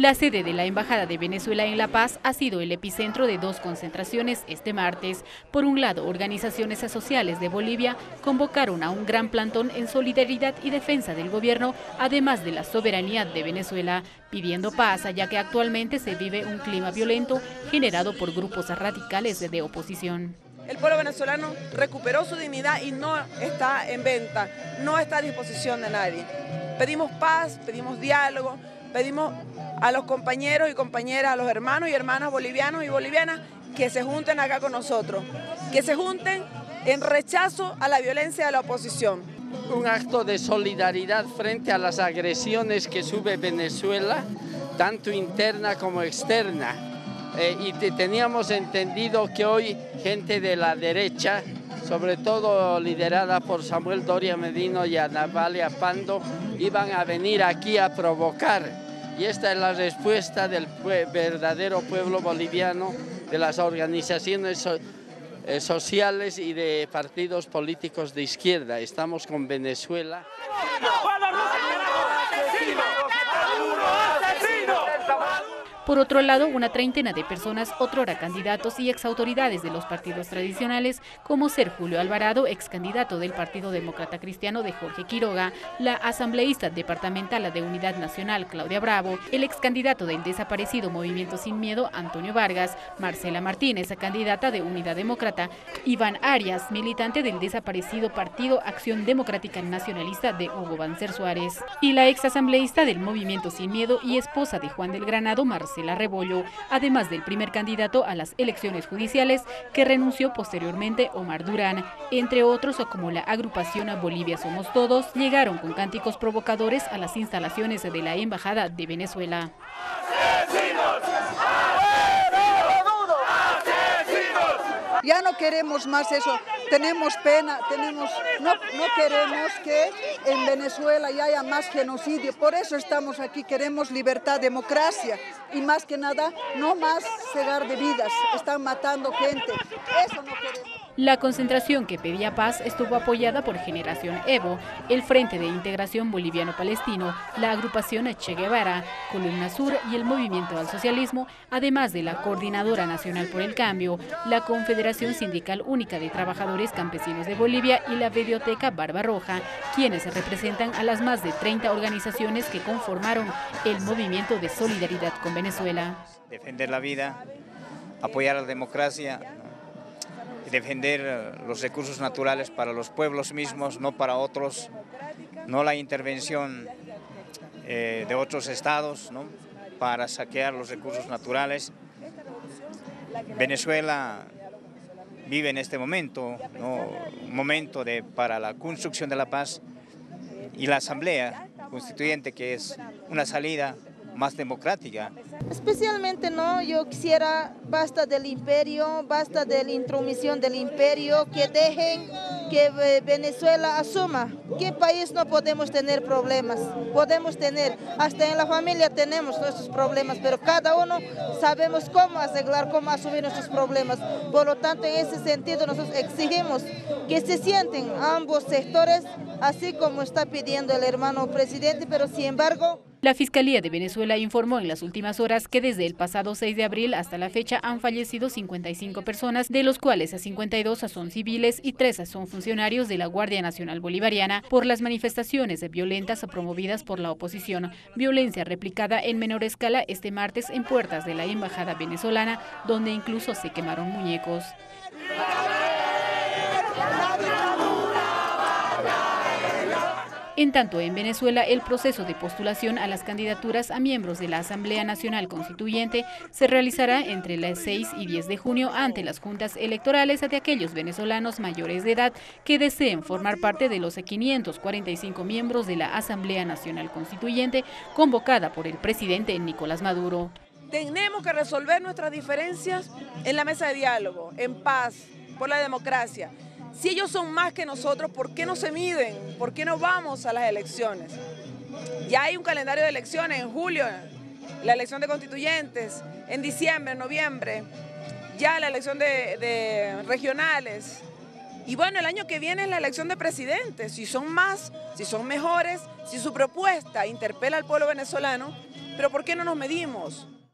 La sede de la Embajada de Venezuela en La Paz ha sido el epicentro de dos concentraciones este martes. Por un lado, organizaciones sociales de Bolivia convocaron a un gran plantón en solidaridad y defensa del gobierno, además de la soberanía de Venezuela, pidiendo paz, ya que actualmente se vive un clima violento generado por grupos radicales de oposición. El pueblo venezolano recuperó su dignidad y no está en venta, no está a disposición de nadie. Pedimos paz, pedimos diálogo, pedimos a los compañeros y compañeras, a los hermanos y hermanas bolivianos y bolivianas que se junten acá con nosotros, que se junten en rechazo a la violencia de la oposición. Un acto de solidaridad frente a las agresiones que sube Venezuela, tanto interna como externa. Y teníamos entendido que hoy gente de la derecha, sobre todo liderada por Samuel Doria Medina y Anavalia Pando, iban a venir aquí a provocar. Y esta es la respuesta del verdadero pueblo boliviano, de las organizaciones sociales y de partidos políticos de izquierda. Estamos con Venezuela. Por otro lado, una treintena de personas, otrora candidatos y exautoridades de los partidos tradicionales, como ser Julio Alvarado, ex candidato del Partido Demócrata Cristiano de Jorge Quiroga, la asambleísta departamental de Unidad Nacional Claudia Bravo, el ex candidato del desaparecido Movimiento Sin Miedo Antonio Vargas, Marcela Martínez, candidata de Unidad Demócrata, Iván Arias, militante del desaparecido Partido Acción Democrática Nacionalista de Hugo Banzer Suárez, y la ex asambleísta del Movimiento Sin Miedo y esposa de Juan del Granado, Marcela Rebollo, además del primer candidato a las elecciones judiciales que renunció posteriormente, Omar Durán. Entre otros, como la agrupación Bolivia Somos Todos, llegaron con cánticos provocadores a las instalaciones de la Embajada de Venezuela. Ya no queremos más eso, tenemos pena, no queremos que en Venezuela ya haya más genocidio, por eso estamos aquí, queremos libertad, democracia y más que nada, no más cegar de vidas, están matando gente, eso no queremos. La concentración que pedía paz estuvo apoyada por Generación Evo, el Frente de Integración Boliviano-Palestino, la agrupación Che Guevara, Columna Sur y el Movimiento al Socialismo, además de la Coordinadora Nacional por el Cambio, la Confederación Sindical Única de Trabajadores Campesinos de Bolivia y la Biblioteca Barbarroja, quienes representan a las más de 30 organizaciones que conformaron el Movimiento de Solidaridad con Venezuela. Defender la vida, apoyar la democracia, defender los recursos naturales para los pueblos mismos, no para otros, no la intervención de otros estados, ¿no?, para saquear los recursos naturales. Venezuela vive en este momento, ¿no?, un momento para la construcción de la paz y la asamblea constituyente, que es una salida más democrática. Especialmente yo quisiera basta del imperio, basta de la intromisión del imperio, que dejen que Venezuela asuma. ¿Qué país no podemos tener problemas? Podemos tener, hasta en la familia tenemos nuestros problemas, pero cada uno sabemos cómo arreglar, cómo asumir nuestros problemas. Por lo tanto, en ese sentido nosotros exigimos que se sienten ambos sectores, así como está pidiendo el hermano presidente, pero sin embargo, la Fiscalía de Venezuela informó en las últimas horas que desde el pasado 6 de abril hasta la fecha han fallecido 55 personas, de los cuales 52 son civiles y 3 son funcionarios de la Guardia Nacional Bolivariana por las manifestaciones violentas promovidas por la oposición. Violencia replicada en menor escala este martes en puertas de la Embajada venezolana, donde incluso se quemaron muñecos. En tanto, en Venezuela, el proceso de postulación a las candidaturas a miembros de la Asamblea Nacional Constituyente se realizará entre las 6 y 10 de junio ante las juntas electorales de aquellos venezolanos mayores de edad que deseen formar parte de los 545 miembros de la Asamblea Nacional Constituyente convocada por el presidente Nicolás Maduro. Tenemos que resolver nuestras diferencias en la mesa de diálogo, en paz, por la democracia. Si ellos son más que nosotros, ¿por qué no se miden? ¿Por qué no vamos a las elecciones? Ya hay un calendario de elecciones en julio, la elección de constituyentes, en diciembre, en noviembre, ya la elección de regionales. Y bueno, el año que viene es la elección de presidentes. Si son más, si son mejores, si su propuesta interpela al pueblo venezolano, Pero ¿por qué no nos medimos?